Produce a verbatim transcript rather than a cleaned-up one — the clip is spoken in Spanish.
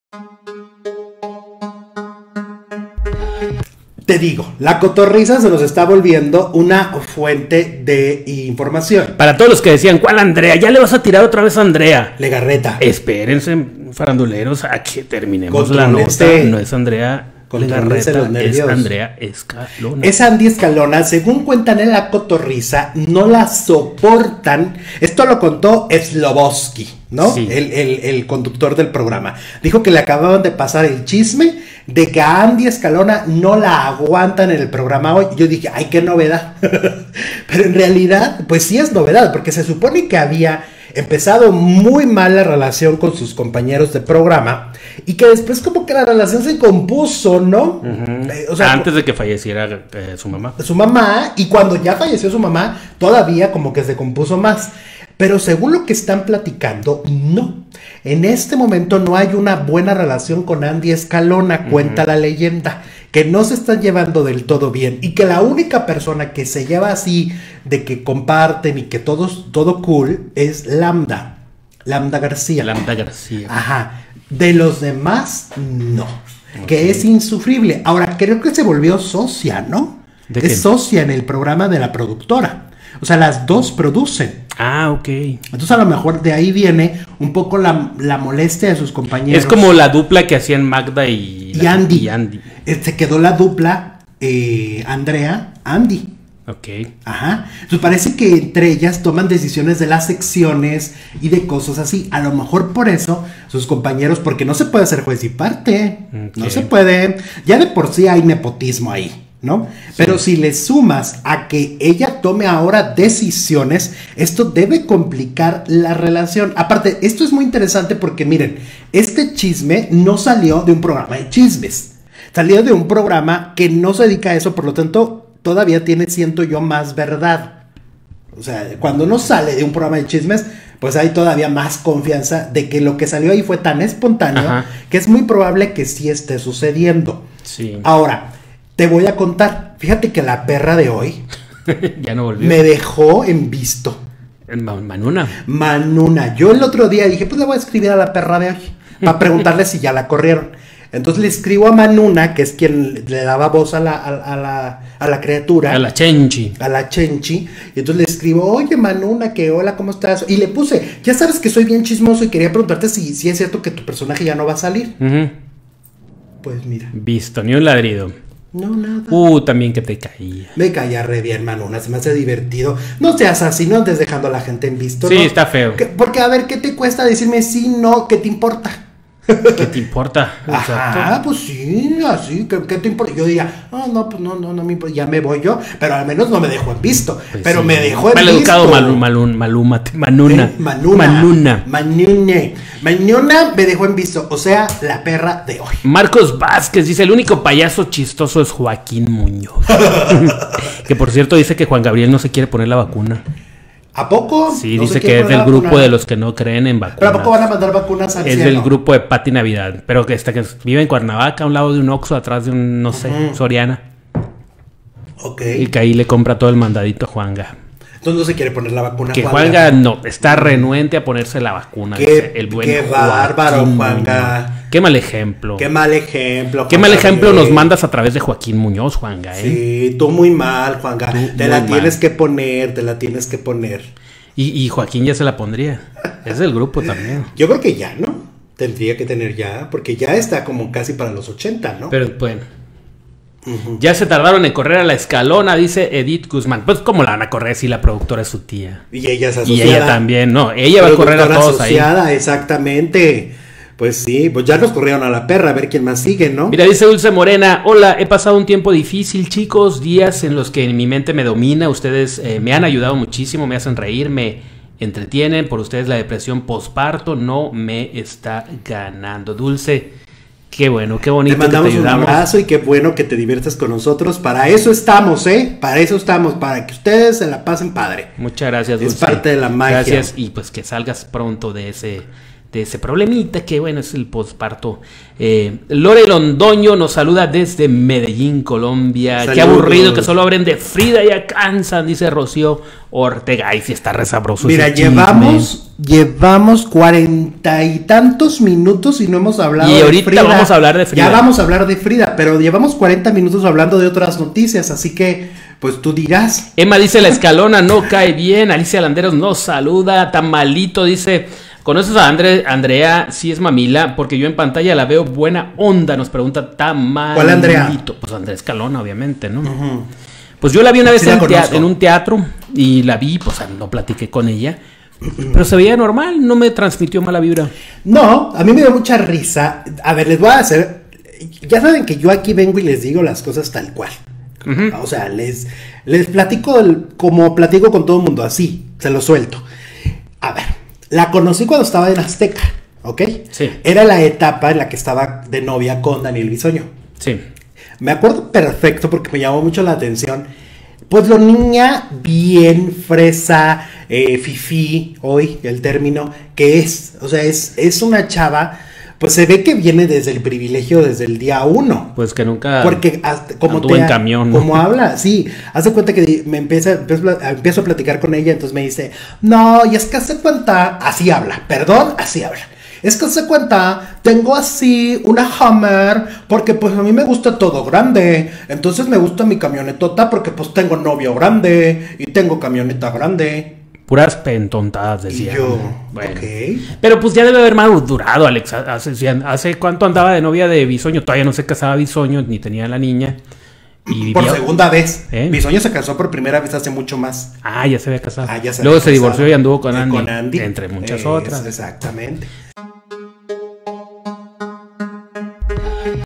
Te digo, la cotorriza se nos está volviendo una fuente de información. Para todos los que decían, ¿cuál Andrea? ¿Ya le vas a tirar otra vez a Andrea? Legarreta. Espérense, faranduleros, a que terminemos la Contrólese. nota. No es Andrea Contrólese los Legarreta, es nervios. Andrea Escalona. Es Andy Escalona, según cuentan en la cotorriza, no la soportan. Esto lo contó Sloboski, ¿no? Sí. El, el, el conductor del programa. Dijo que le acababan de pasar el chisme de que a Andy Escalona no la aguantan en el programa hoy. Yo dije, ay, qué novedad. Pero en realidad, pues sí es novedad, porque se supone que había empezado muy mal la relación con sus compañeros de programa y que después como que la relación se compuso, ¿no? Uh-huh. Eh, o sea, antes de que falleciera eh, su mamá. Su mamá, y cuando ya falleció su mamá, todavía como que se compuso más. Pero según lo que están platicando, no. En este momento no hay una buena relación con Andy Escalona, cuenta uh-huh. la leyenda, que no se están llevando del todo bien y que la única persona que se lleva así de que comparten y que todos, todo cool es Lambda, Lambda García. Lambda García. Ajá. De los demás, no. Okay. Que es insufrible. Ahora, creo que se volvió socia, ¿no? ¿De es qué? socia en el programa de la productora. O sea, las dos producen. Ah, ok. Entonces a lo mejor de ahí viene un poco la, la molestia de sus compañeros. Es como la dupla que hacían Magda y, y, la, Andy. y Andy. Se quedó la dupla eh, Andrea, Andy. Ok. Ajá. Entonces parece que entre ellas toman decisiones de las secciones y de cosas así. A lo mejor por eso sus compañeros, porque no se puede ser juez y parte. Okay. No se puede. Ya de por sí hay nepotismo ahí, ¿no? Sí. Pero si le sumas a que ella tome ahora decisiones, esto debe complicar la relación. Aparte, esto es muy interesante porque miren, este chisme no salió de un programa de chismes, salió de un programa que no se dedica a eso, por lo tanto, todavía tiene, siento yo, más verdad. O sea, cuando no sale de un programa de chismes, pues hay todavía más confianza de que lo que salió ahí fue tan espontáneo. Ajá. Que es muy probable que sí esté sucediendo. Sí. Ahora, te voy a contar, fíjate que la perra de hoy ya no volvió. Me dejó en visto. Manuna. Manuna. Yo el otro día dije, pues le voy a escribir a la perra de hoy para preguntarle si ya la corrieron. Entonces le escribo a Manuna, que es quien le daba voz a la, a, a la, a la criatura. A la Chenchi. A la Chenchi. Y entonces le escribo, oye Manuna, que hola, ¿cómo estás? Y le puse, ya sabes que soy bien chismoso y quería preguntarte si, si es cierto que tu personaje ya no va a salir. Uh-huh. Pues mira. Visto, ni un ladrido. No, nada. Uh, también que te caía. Me caía re bien, Manuna, se me hace divertido. No seas así, no andes dejando a la gente en visto. Sí, ¿no? está feo. Que, porque a ver, ¿qué te cuesta decirme sí, no? ¿Qué te importa? ¿Qué te importa? Ah, pues sí, así, ¿qué, ¿qué te importa? Yo diría, oh, no, pues no, no, no me importa, ya me voy yo, pero al menos no me dejó en visto, pues pero sí. me dejó en Mal visto. educado Malum, Malum, Maluma, Manuna. ¿Eh? Manuna. Manuna. Manune. Manuna me dejó en visto, o sea, la perra de hoy. Marcos Vázquez dice, el único payaso chistoso es Joaquín Muñoz. Que por cierto dice que Juan Gabriel no se quiere poner la vacuna. ¿A poco? Sí, no dice que es del grupo de los que no creen en vacunas. ¿Pero a poco van a mandar vacunas al Es cielo? del grupo de Pati Navidad, pero que, está, que vive en Cuernavaca, a un lado de un Oxxo, atrás de un, no sé, uh-huh. Soriana. Ok. Y que ahí le compra todo el mandadito a Juanga. Entonces no se quiere poner la vacuna. Que Juanga, Juanga no, está renuente a ponerse la vacuna. Qué, dice el buen qué bárbaro, Juanga. Qué mal ejemplo. Qué mal ejemplo. Qué mal ejemplo nos mandas a través de Joaquín Muñoz, Juanga, ¿eh? Sí, tú muy mal, Juanga. Tú te la tienes mal. que poner, te la tienes que poner. Y, y Joaquín ya se la pondría. Es del grupo también. Yo creo que ya, ¿no? Tendría que tener ya, porque ya está como casi para los ochenta, ¿no? Pero bueno. Uh-huh. Ya se tardaron en correr a la Escalona, dice Edith Guzmán. Pues cómo la van a correr si la productora es su tía. Y ella es asociada. Y ella también, no, ella va a correr a todos asociada, ahí. Exactamente. Pues sí, pues ya nos corrieron a la perra, a ver quién más sigue, ¿no? Mira, dice Dulce Morena, hola, he pasado un tiempo difícil, chicos, días en los que mi mente me domina, ustedes eh, me han ayudado muchísimo, me hacen reír, me entretienen, por ustedes la depresión posparto no me está ganando. Dulce, qué bueno, qué bonito. Te mandamos que te un abrazo y qué bueno que te diviertas con nosotros. Para eso estamos, ¿eh? Para eso estamos, para que ustedes se la pasen padre. Muchas gracias, Dulce. Es parte de la magia. Gracias y pues que salgas pronto de ese, de ese problemita que, bueno, es el posparto. Eh, Lore Londoño nos saluda desde Medellín, Colombia. Saludos. Qué aburrido que solo hablen de Frida, ya cansan, dice Rocío Ortega. Ay, sí está re sabroso. Mira, llevamos, llevamos cuarenta y tantos minutos y no hemos hablado y de ahorita Frida. vamos a hablar de Frida. Ya vamos a hablar de Frida, pero llevamos cuarenta minutos hablando de otras noticias, así que, pues tú dirás. Emma dice, la escalona no cae bien. Alicia Landeros nos saluda. Tamalito dice... ¿Conoces a Andre, Andrea? Sí es mamila, porque yo en pantalla la veo buena onda, nos pregunta Tamalito. ¿Cuál Andrea? Pues Andrea Escalona, obviamente, ¿no? Uh-huh. Pues yo la vi una vez sí en, tea- en un teatro y la vi, pues no platiqué con ella, uh-huh. pero se veía normal, no me transmitió mala vibra. No, a mí me dio mucha risa. A ver, les voy a hacer... Ya saben que yo aquí vengo y les digo las cosas tal cual. Uh-huh. O sea, les, les platico el, como platico con todo el mundo, así, se lo suelto. A ver. La conocí cuando estaba en Azteca, ¿ok? Sí. Era la etapa en la que estaba de novia con Daniel Bisoño. Sí. Me acuerdo perfecto porque me llamó mucho la atención. Pues la niña bien fresa, eh, fifí, hoy el término, que es. O sea, es, es una chava, pues se ve que viene desde el privilegio, desde el día uno. Pues que nunca porque hasta, como anduvo te, en camión, ¿no? Como habla, sí. Haz de cuenta que me empieza, empiezo, empiezo a platicar con ella, entonces me dice, no, y es que hace cuenta, así habla, perdón, así habla. Es que hace cuenta, tengo así una Hummer, porque pues a mí me gusta todo grande. Entonces me gusta mi camionetota porque pues tengo novio grande y tengo camioneta grande. Puras pentontadas, decía. Y yo, bueno. Okay. Pero pues ya debe haber madurado, Alex. Hace, hace cuánto andaba de novia de Bisoño. Todavía no se casaba Bisoño, ni tenía la niña. Y por vivía... segunda vez. ¿Eh? Bisoño se casó por primera vez hace mucho más. Ah, ya se había casado. Ah, ya se Luego había se casado. divorció y anduvo con Andy, con Andy. Entre muchas es, otras. Exactamente.